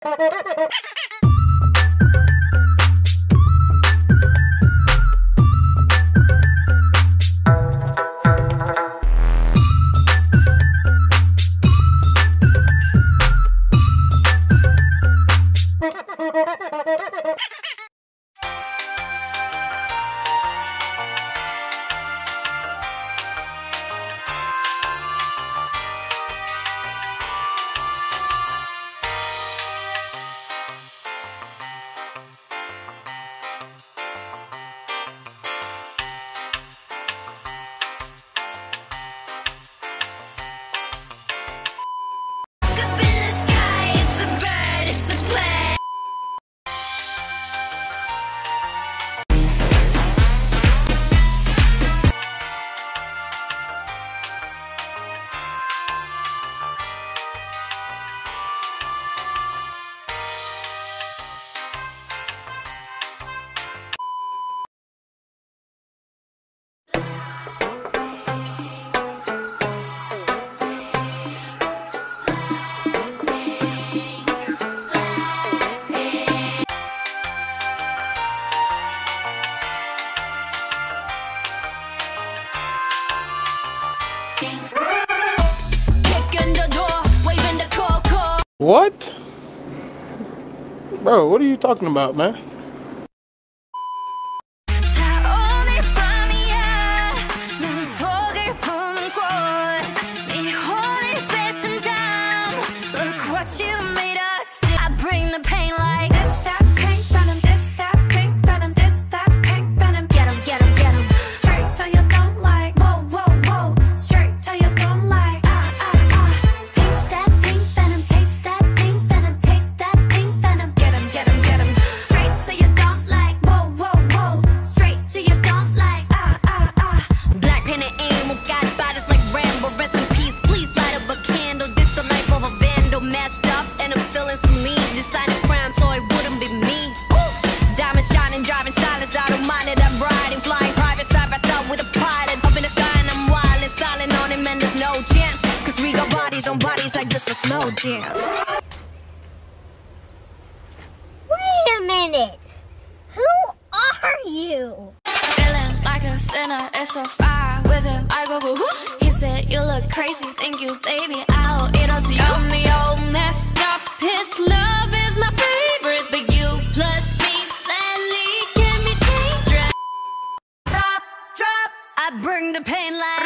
What? Bro, what are you talking about, man? On bodies like just a slow dance. Wait a minute. Who are you? Feeling like a sinner, it's so fire with him. I go woo. He said you look crazy, thank you, baby. I'll eat up to you. I'm the old messed up. His love is my favorite, but you plus me sadly can be dangerous. Drop, drop. I bring the pain like.